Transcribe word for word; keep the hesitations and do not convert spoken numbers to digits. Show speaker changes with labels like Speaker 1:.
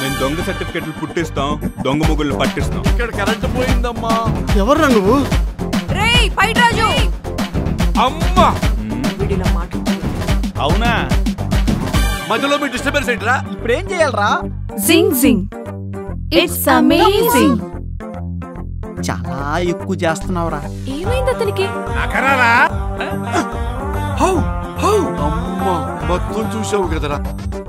Speaker 1: నేను దొంగ సర్టిఫికెట్లు పుట్టిస్తాం, దొంగ ముగ్గులు పట్టిస్తాం.
Speaker 2: ఇక్కడ కరెంట్ పోయిందమ్మా.
Speaker 3: ఎవర్రా నువ్వు?
Speaker 4: రేయ్ పైట రాజు.
Speaker 2: అమ్మా
Speaker 4: వీడిలా మాట.
Speaker 2: అవునా? మధ్యలో మీ డిస్టర్బెన్స్ ఏంట్రా?
Speaker 3: ఇప్పుడు ఏం చేయాలరా?
Speaker 4: జింగ్ జింగ్. It's amazing.
Speaker 3: చాలా ఎక్కువ చేస్తున్నావురా.
Speaker 4: ఏమైంది అతనికి?
Speaker 2: నకరారా? హౌ హౌ అమ్మా మొత్తం చూసావు కదరా.